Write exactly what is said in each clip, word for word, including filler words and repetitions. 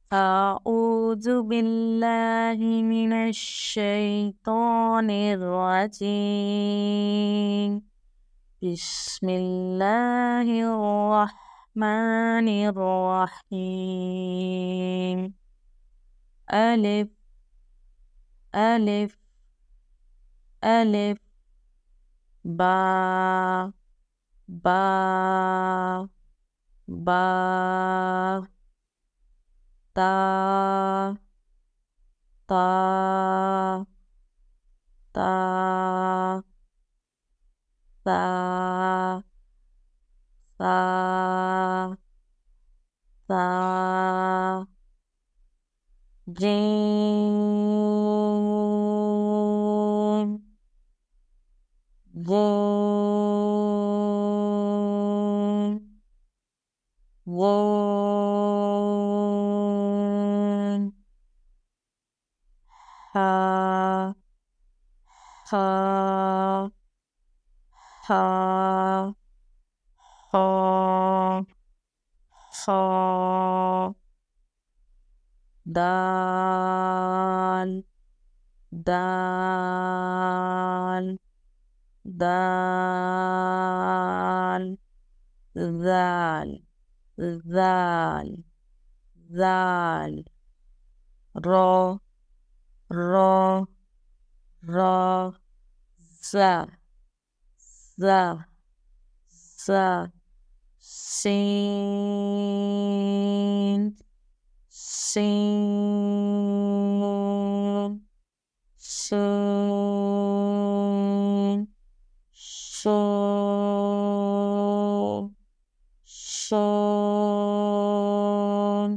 أعوذ بالله من الشيطان الرجيم بسم الله الرحمن الرحيم ألف ألف ألف با با با تا تا تا ثا ثا ثا جيم جيم غين حا حا حا حا حا دال دال دال ذال ذال ذال را را را زا زا زا سين سين سين شين شين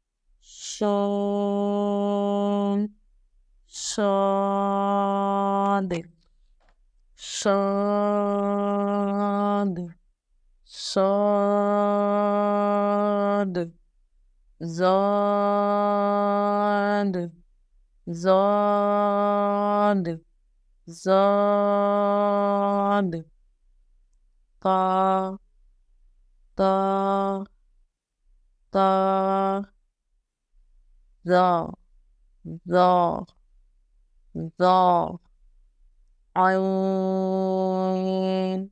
شين صاد صاد صاد زاد زاد زاد طا طا طا ظا ظا ظا عين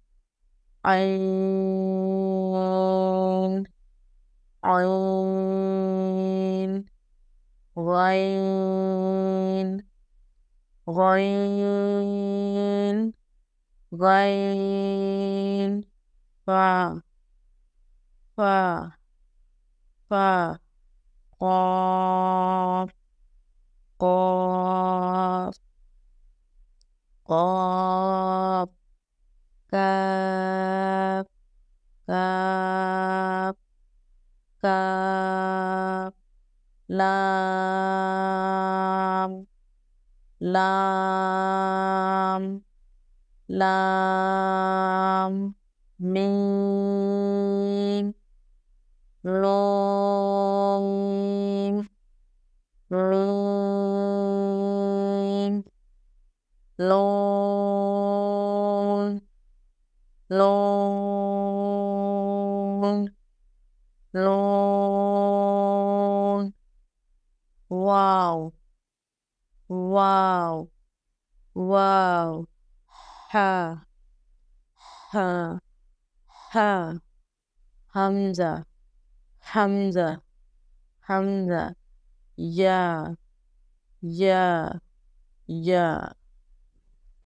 عين عين غين غين غين فا فا فا قاف قاف قاف كاف كاف كاف لام لام لام ميم لام ميم لون لون لون واو واو واو ها ها ها همزة همزة همزة يا يا يا